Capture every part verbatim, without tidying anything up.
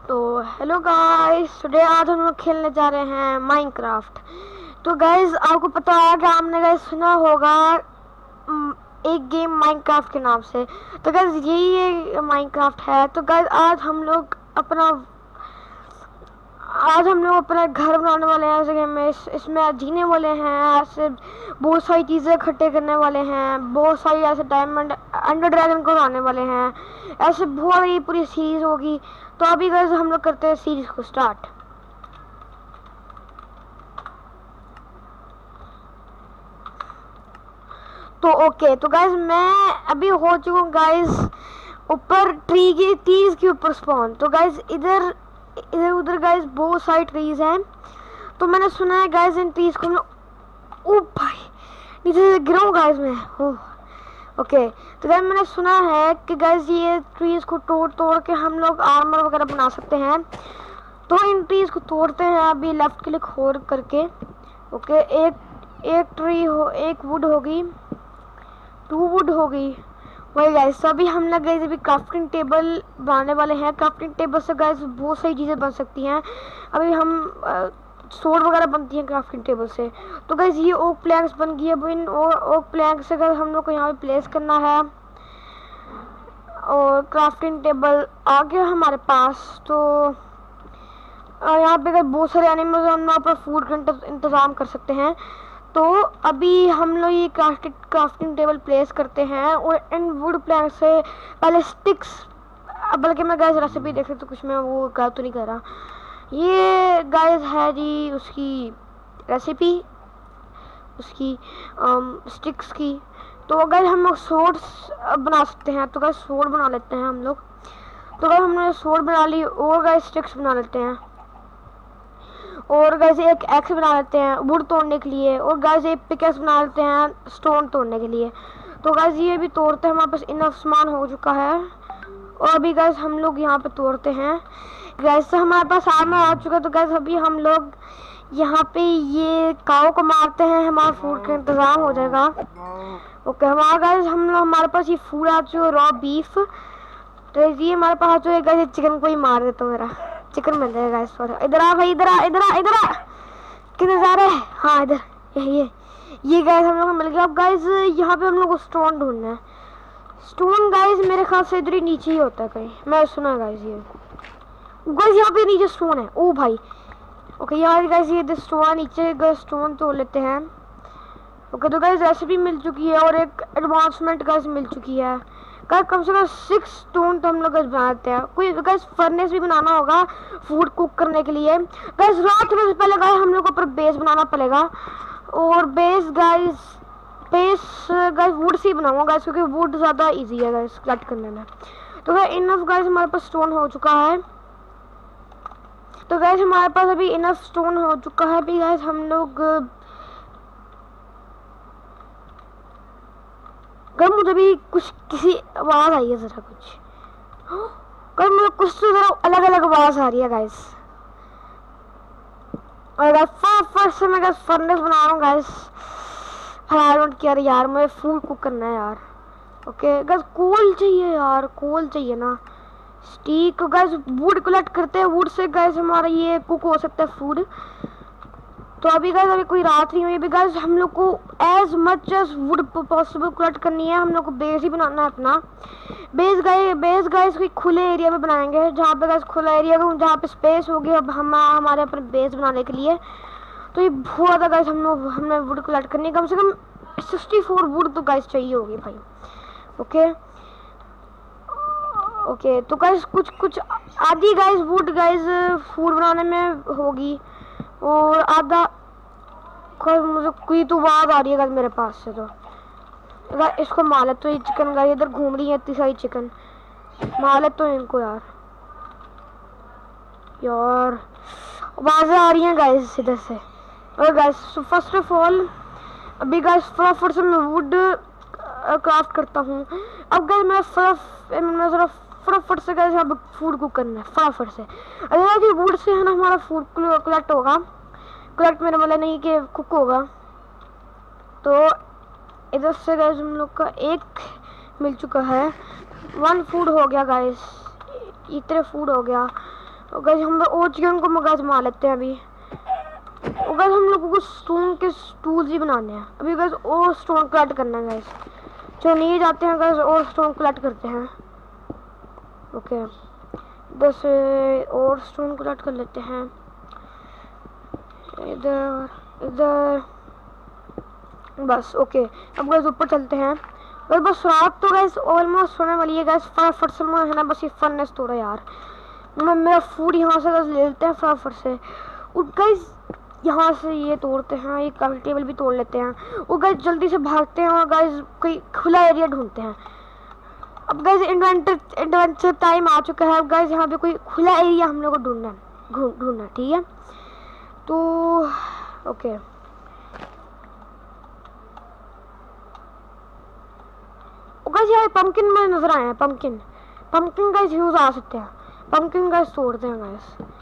तो hello guys, today आज हम लोग खेलने जा रहे हैं माइनक्राफ्ट। तो गाइस आपको पता है कि आपने गाइस सुना होगा एक गेम माइनक्राफ्ट के नाम से। तो गाइस यही ये माइनक्राफ्ट है। तो गाइस आज हम लोग अपना आज हम लोग अपना घर बनाने वाले हैं। जैसे में इस, इसमें जीने वाले हैं, ऐसे बहुत सारी चीज़ें इकट्ठे करने वाले हैं, बहुत सारी ऐसे डायमंड अंडर ड्रैगन को लाने वाले हैं, ऐसे बहुत बड़ी पूरी सीरीज होगी। तो अभी गाइस हम लोग करते हैं सीरीज को स्टार्ट। तो ओके, तो गाइस मैं अभी हो चुका हूँ गाइस ऊपर ट्री की ट्रीज के ऊपर स्पॉन। तो गाइस इधर इधर उधर गाइस बहुत सारी ट्रीज हैं। तो मैंने सुना है गाइस इन ट्रीज को हम ओ भाई नीचे से गिरा गाइस मैं। ओह ओके, तो गाइस मैंने सुना है कि गाइस ये ट्रीज को तोड़ तोड़ के हम लोग आर्मर वगैरह बना सकते हैं। तो इन ट्रीज को तोड़ते हैं अभी लेफ्ट क्लिक होल्ड करके। ओके, एक एक ट्री हो एक वुड होगी, टू वुड होगी। वही गाइस, तो अभी हम लोग गाइस अभी क्राफ्टिंग टेबल बनाने वाले हैं। क्राफ्टिंग टेबल से गाइस बहुत सारी चीज़ें बन सकती हैं। अभी हम सोड वगैरह बनती हैं क्राफ्टिंग टेबल से। तो गाइस ये ओक प्लैंक्स बन गई। अब इन ओक प्लैंक्स से गाइस हम लोग को यहाँ पे प्लेस करना है और क्राफ्टिंग टेबल आ गया हमारे पास। तो यहाँ पे गाइस बहुत सारे एनिमल्स हैं, हम वहाँ पर फूड का इंतज़ाम कर सकते हैं। तो अभी हम लोग ये क्राफ्टिंग क्राफ्टिंग टेबल प्लेस करते हैं और इन वुड प्लैंक से पहले स्टिक्स, बल्कि मैं गाइस रेसिपी देख सकते तो कुछ मैं वो गलत तो नहीं कर रहा। ये गाइस है जी उसकी रेसिपी, उसकी स्टिक्स की। तो गाइस हम लोग सोर्ड्स बना सकते हैं। तो गाइस सोर्ड बना लेते हैं हम लोग। तो गाइस हमने सोर्ड बना ली और गाइस स्टिक्स बना लेते हैं और गाइस एक एक्स बना लेते हैं वुड तोड़ने के लिए और गाइस एक पिकेक्स बना लेते हैं स्टोन तोड़ने के लिए। तो गाइस ये भी तोड़ते हैं, हमारे पास इनफ सामान हो चुका है और अभी गाइस हम लोग यहाँ पे तोड़ते हैं। गाइस तो हमारे पास आर्मर आ चुका है। तो गाइस अभी हम लोग यहाँ पे ये काऊ को मारते हैं, हमारा फूड का इंतजाम हो जाएगा। ओके, हमारा गाइस हम लोग हमारे पास ये फूड आ चुका है, रॉ बीफ। तो ये हमारे पास आ चुका है गाइस, चिकन को ही मार देता हूँ, मेरा चिकन बन जाएगा गाइस। इधर आ भाई, इधर आ इधर आ इधर आ किधर जा रहे हैं? हाँ इधर, ये ये ये गाइस हम लोग को मिल गया। अब गाइस यहाँ पे हम लोग को स्टोन ढूंढना है। स्टोन गाइस मेरे ख्याल से इधर ही नीचे ही होता है कहीं, मैं सुना गाइस। ये गाइस यहाँ पे नीचे स्टोन है। ओ भाई ओके, यहाँ गाइस ये स्टोन नीचे गाइस स्टोन तोड़ लेते हैं। ओके, तो गाइस रेसिपी मिल चुकी है और एक एडवांसमेंट गाइस मिल चुकी है। गाइस कम से कम सिक्स स्टोन तो हम लोग गाइस बनाते हैं। कोई गाइस फर्नेस भी बनाना होगा फूड कुक करने के लिए। गाइस रात में से पहले गाइस हम लोग को ऊपर बेस बनाना पड़ेगा और base guys base guys wood से ही बनाऊंगा गाइस, क्योंकि वुड ज़्यादा इजी है गाइस कट करने में। तो गाइस इनफ गाइस हमारे पास स्टोन हो चुका है। तो गाइस हमारे पास अभी इनफ स्टोन हो चुका है। अभी गाइस हम लोग कर मुझे भी कुछ किसी आवाज आई है जरा कुछ कर मुझे कुछ तो जरा अलग अलग आवाज आ रही है गाइस। और गाइस फर्स्ट से मैं गाइस फर्नेस बना रहा हूँ गाइस। आई डोंट केयर यार, मुझे फूड कुक करना है यार। ओके गाइस कोल चाहिए यार, कोल चाहिए ना, स्टिक। गाइस वुड कलेक्ट करते हैं, वुड से गाइस हमारा ये कुक हो सकता है फूड। तो अभी गाइस अभी कोई रात नहीं हुई। अभी गाइस हम लोग को as much as wood possible collect करनी है। हम लोग को बेस ही बनाना है अपना। बेस गाइस बेस गाइस कोई खुले एरिया में बनाएंगे, जहाँ पे गाइस खुला एरिया जहाँ पे स्पेस होगी अब हम हमारे अपने बेस बनाने के लिए। तो ये बहुत ज़्यादा गाइस हम लोग हमने वुड कलेक्ट करनी है, कम से कम सिक्सटी फोर वुड तो गाइस चाहिए होगी भाई। ओके ओके, तो गाइस कुछ कुछ आधी गाइस वुड गाइस फूड बनाने में होगी और आधा मुझे कोई तो आवाज आ रही है मेरे पास से। तो गाइस इसको मार ले। तो ये चिकन गाइस इधर घूम रही है, इतनी सारी चिकन मार ले तो इनको यार। यार आवाजें आ रही हैं गाइस इधर से। और गाइस फर्स्ट ऑफ ऑल अभी गाइस फटाफट से मैं वुड क्राफ्ट करता हूँ। अब गाइस मैं फटाफट मैं जरा फटाफट से गाइस अब फूड कुक करना है फटाफट से। अगर वुड से है ना हमारा फूड कलेक्ट होगा, कलेक्ट मेरा मतलब नहीं कि कुक होगा। तो इधर से गाइस हम लोग का एक मिल चुका है, वन फूड हो गया गाइस, इतने फूड हो गया। और गाइस हम लोग और चिकन को मगाज मार लेते हैं अभी। और गाइस हम लोगों को स्टोन के टूल्स ही बनाने हैं अभी गाइस, और स्टोन कलेक्ट करना है गाइस। चलो नहीं जाते हैं गाइस और स्टोन कलेक्ट करते हैं। ओके बस और स्टोन कलेक्ट कर लेते हैं। इधर इधर बस ओके। अब गाइस ऊपर चलते हैं और बस रात तो गाइस ऑलमोस्ट होने वाली है गाइस। फटाफट से है ना, बस ये फर्नेस तोड़ा यार। मैं मेरा फूड यहाँ से गाइस ले लेते हैं फटाफट से। और गाइस यहाँ से ये तोड़ते हैं, ये काफी टेबल भी तोड़ लेते हैं। और गाइस जल्दी से भागते हैं और गाइस कोई खुला एरिया ढूंढते हैं। अब गाइस इन्वेंटर एडवेंचर टाइम आ चुका है। अब गाइस यहाँ पे कोई खुला एरिया हम लोग को ढूंढना है, ढूंढना ठीक है। तो ओके गाइस यार पंपकिन में नजर आए हैं। पंपकिन पंपकिन गाइस यूज आ सकते हैं। पंपकिन गाइस तोड़ते हैं गाइस।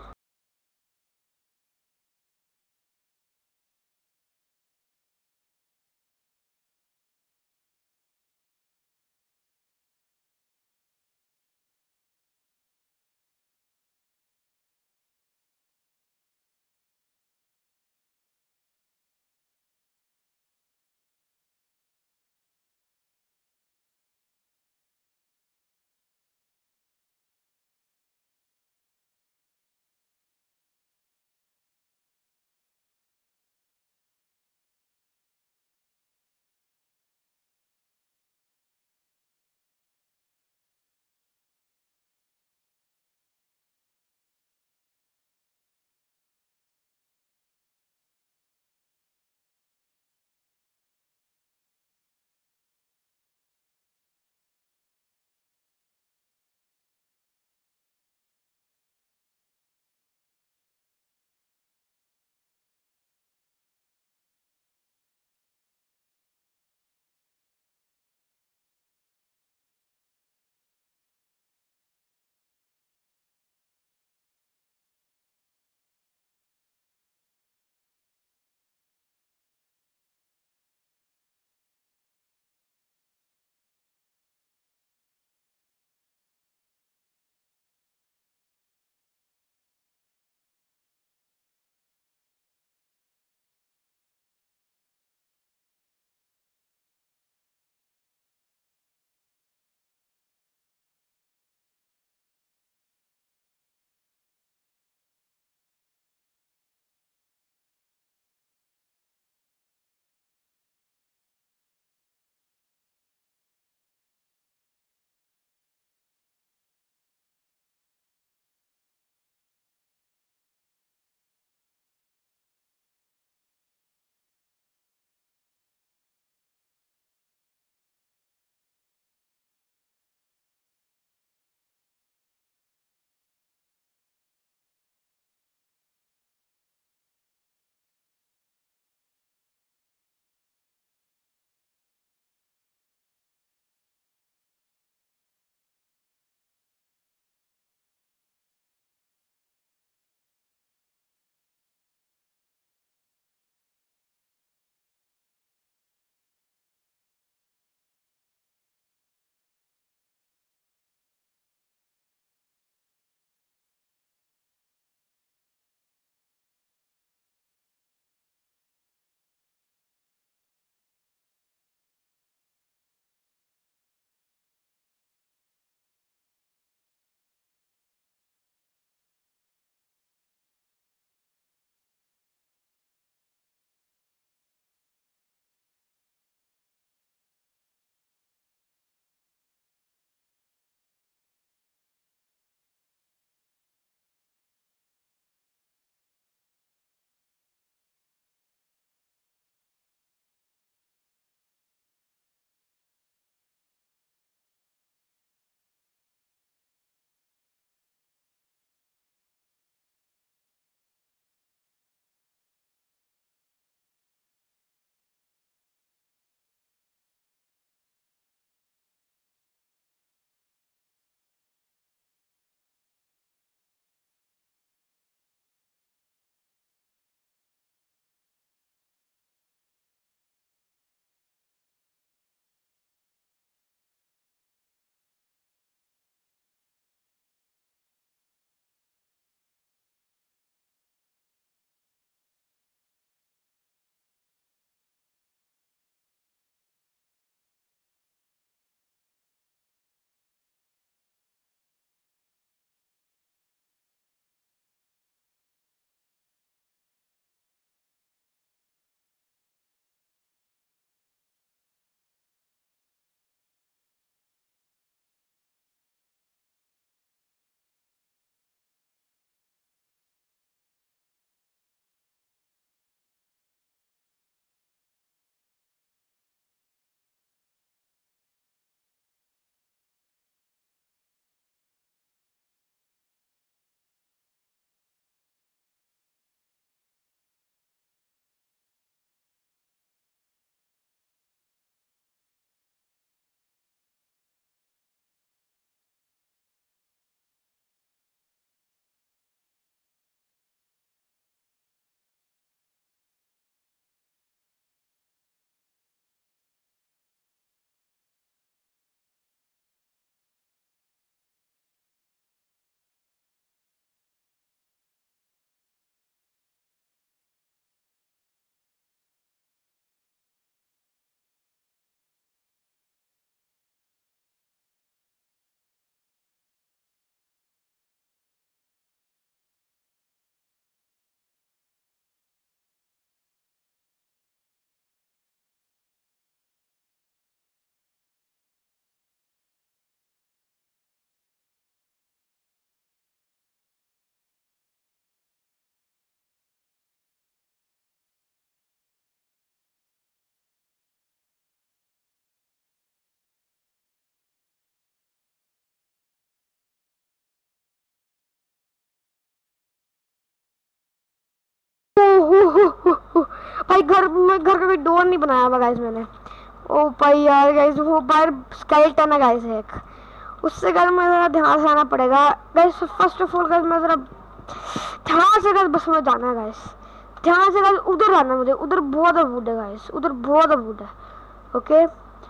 भाई घर में घर का कोई डोर नहीं बनाया हुआ गाइस मैंने। ओ भाई यार गाइस वो बाहर स्केलेटन है गाइस एक, उससे गाइस मैं जरा ध्यान से आना पड़ेगा guys. First of all guys मैं जरा ध्यान से गाइस बस में जाना है गाइस, ध्यान से गाइस उधर जाना मुझे, उधर बहुत वुड है गाइस, उधर बहुत वुड है। ओके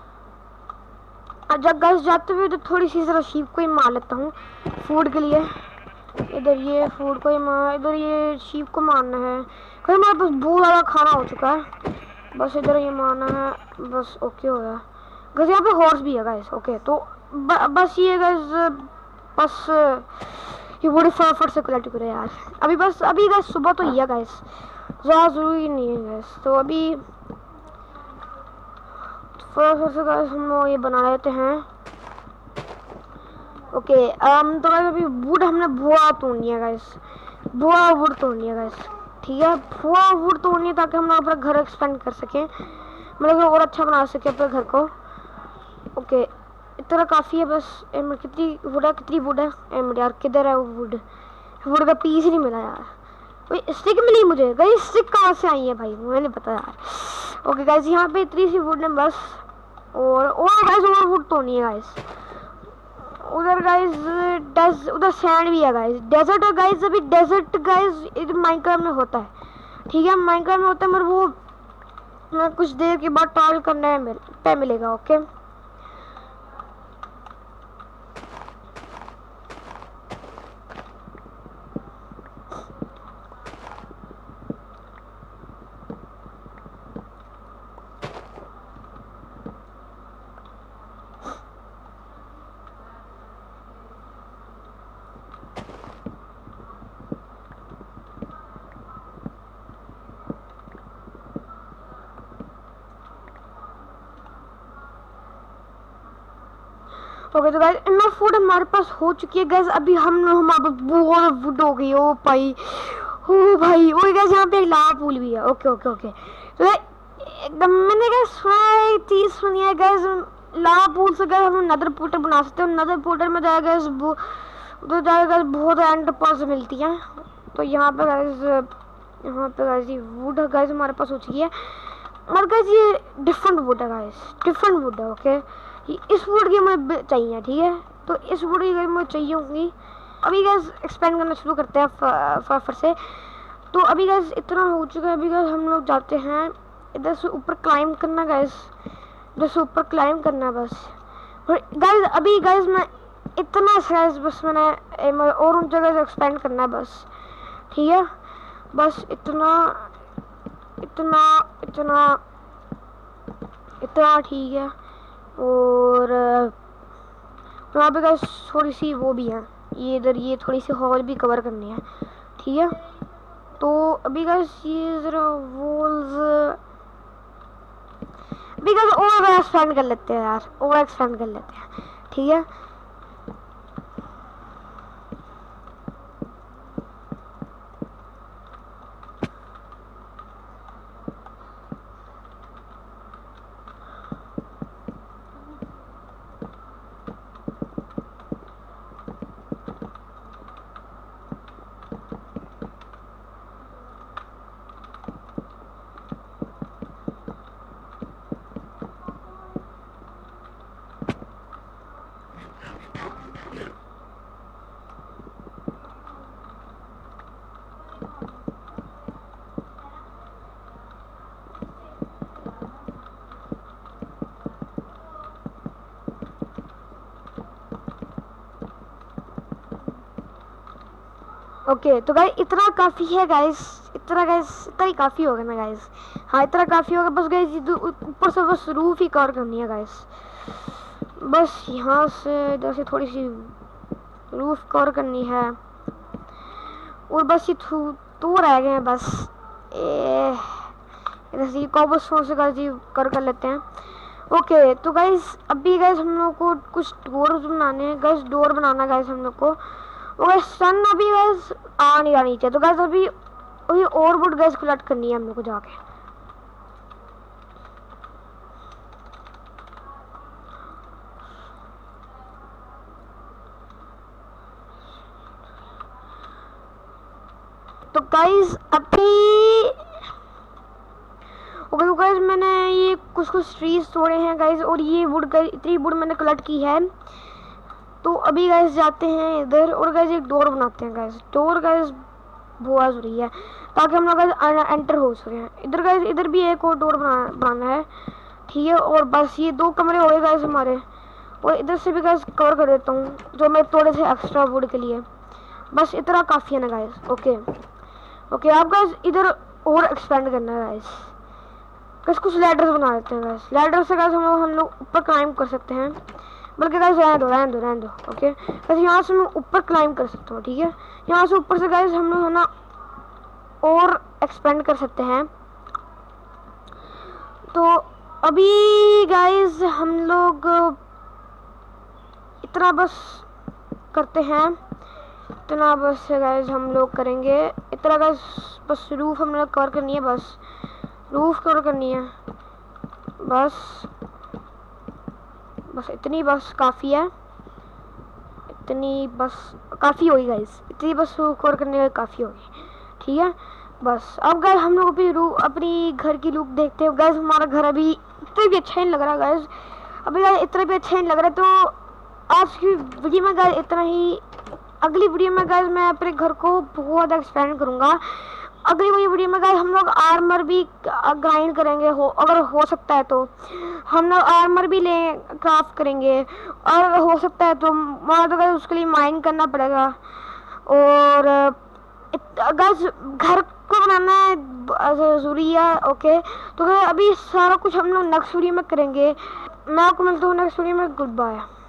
जब गाइस जाते हुए तो थोड़ी सी जरा शीप को ही मार लेता हूँ फूड के लिए। इधर ये फूड को ही मार, इधर ये शीप को मारना है। कहीं मेरे पास बहुत ज़्यादा खाना हो चुका है, बस इधर ये मारना है बस। ओके हो गया गाइस, यहाँ पे हॉर्स भी है गाइस। ओके तो ब, बस ये गाइस बस ये बड़ी फटाफट से कलेक्ट करे यार। अभी बस अभी गाइस सुबह तो ही है गाइस, ज़्यादा ज़रूरी नहीं है गाइस। तो अभी फटाफट से गाइस हम लोग ये बना लेते हैं। ओके um, तो गाइस अभी वुड हमने बुआ तोड़नी है गाइस, बुआ वुड तोड़नी है गाइस। ठीक है बुआ वुड तोड़नी है ताकि हम लोग अपना घर एक्सपेंड कर सकें, मतलब और अच्छा बना सके अपने घर को। ओके इतना काफ़ी है बस। एम कितनी वुड है, कितनी वुड है एम यार, किधर है वो वुड? वुड का पीस ही नहीं मिला यार। भाई स्टिक मिली मुझे गाइस, स्टिक कहाँ से आई है भाई मुझे नहीं पता यार। ओके गाइस यहाँ पे इतनी सी वुड है बस, और और गाइस और वुड तोड़नी है गाइस। उधर गाइस उधर सैंड भी है गाइस, डेजर्ट है गाइस। अभी डेजर्ट गाइस माइनक्राफ्ट में होता है, ठीक है माइनक्राफ्ट में होता है, मगर वो मैं कुछ देर के बाद ट्रायल करने पे मिलेगा। ओके ओके तो गाइस इनफ फूड हमारे पास हो चुकी है गाइस। अभी हम लोग हमारे पास बहुत वुड हो गई। ओ भाई ओ भाई ओ गाइस यहाँ पे एक लावा पूल भी है। ओके ओके ओके तो एकदम मैंने गाइस सुना चीज सुनी है गाइस, लावा पूल से गाइस हम नदर पोर्टल बना सकते हैं। नदर पोर्टल में जाएगा गाइस उधर जाएगा गाइस बहुत एंड पर्स मिलती है। तो यहाँ पे गाइस यहाँ पे गाइस ये वुड है गाइस हमारे पास हो चुकी है, मगर गाइस ये डिफरेंट वुड है गाइस, डिफरेंट वुड है। ओके इस वुड की मुझे चाहिए, ठीक है तो इस वुड की मुझे चाहिए होंगी। अभी गैस एक्सपेंड करना शुरू करते हैं फटाफट से। तो अभी गैस इतना हो चुका है, अभी गैस हम लोग जाते हैं इधर से ऊपर क्लाइंब करना गैस, इधर से ऊपर क्लाइंब करना बस। और गैस अभी गैस मैं इतना गैस बस मैंने और उन जगह से एक्सपेंड करना है बस, ठीक है बस इतना इतना इतना इतना ठीक है। और वहाँ पे गाइस थोड़ी सी वो भी है, ये इधर ये थोड़ी सी हॉल भी कवर करनी है, ठीक है। तो अभी गाइस ये ज़रा वॉल्स अभी गाइस और एक्सपेंड कर लेते हैं यार, और एक्सपेंड कर लेते हैं, ठीक है। ओके okay, तो गाइस इतना काफ़ी है गाइस, इतना गाइस इतना ही काफ़ी होगा ना गाइस। हाँ इतना काफ़ी होगा बस गाइस, ऊपर से बस रूफ ही कवर करनी है गाइस। बस यहाँ से इधर से थोड़ी सी रूफ कवर करनी है, और बस ये तो रह गए हैं बस। इधर से कॉबलस्टोन से गाइस कर कर लेते हैं। ओके okay, तो गाइस अभी गाइस हम लोग को कुछ डोर बनाने हैं गाइस, डोर बनाना गाइस हम लोग को। और सन अभी गैस आ नहीं आनी चाहिए, तो गैस अभी अभी और वुड गैस कलेक्ट करनी है हम लोग को जाके। तो गाइस अभी ओके तो गाइज मैंने ये कुछ कुछ ट्रीज तोड़े हैं गाइज, और ये वुड गाइज इतनी वुड मैंने कलेक्ट की है। तो अभी गाइज जाते हैं इधर और गाइज एक डोर बनाते हैं गाइज। डोर गाइज बहुत जरूरी है ताकि हम लोग गाइज एंटर हो सकें। इधर गाइज इधर भी एक और डोर बना बनाना है, ठीक है। और बस ये दो कमरे हो गए गाइज हमारे, और इधर से भी गाइज कवर कर देता हूँ जो मैं थोड़े से एक्स्ट्रा वुड के लिए। बस इतना काफ़ी है ना गाइज। ओके ओके आप गाइज इधर और एक्सपेंड करना है गाइज। गाइज कुछ लैडर्स बना देते हैं गाइज। लैडर से गाइज हम लोग हम लोग ऊपर क्लाइंब कर सकते हैं, बल्कि गाइज रहने दो रहने दो रहने दो ओके। गाइज यहाँ से मैं ऊपर क्लाइंब कर सकता हूँ, ठीक है। यहाँ से ऊपर से गाइज हम लोग है ना और एक्सपेंड कर सकते हैं। तो अभी गाइज हम लोग इतना बस करते हैं, इतना बस गाइज हम लोग करेंगे इतना गाइज। बस रूफ हम लोग कवर करनी है, बस रूफ कवर करनी है, बस बस इतनी बस काफ़ी है। इतनी बस काफ़ी होगी गाइज, इतनी बस कवर करने में काफ़ी होगी, ठीक है। बस अब गाइज हम लोग अपनी रू अपनी घर की लुक देखते हैं गाइज। हमारा घर अभी इतना भी अच्छा नहीं लग रहा गाइज, अभी गाइज इतना भी अच्छा नहीं लग रहा। तो आज की वीडियो में गाइज इतना ही। अगली वीडियो में गाइज मैं अपने घर को बहुत एक्सपेंड करूँगा। अगली वीडियो में गाइज हम लोग आर्मर भी ग्राइंड करेंगे, हो अगर हो सकता है तो हम लोग आर्मर भी ले क्राफ्ट करेंगे, और हो सकता है तो वहाँ तो गाइज उसके लिए माइन करना पड़ेगा। और गाइज घर को बनाना ज़रूरी है, ओके। तो अभी सारा कुछ हम लोग नेक्स्ट वीडियो में करेंगे। मैं आपको मिलता हूँ नेक्स्ट वीडियो में। Good bye.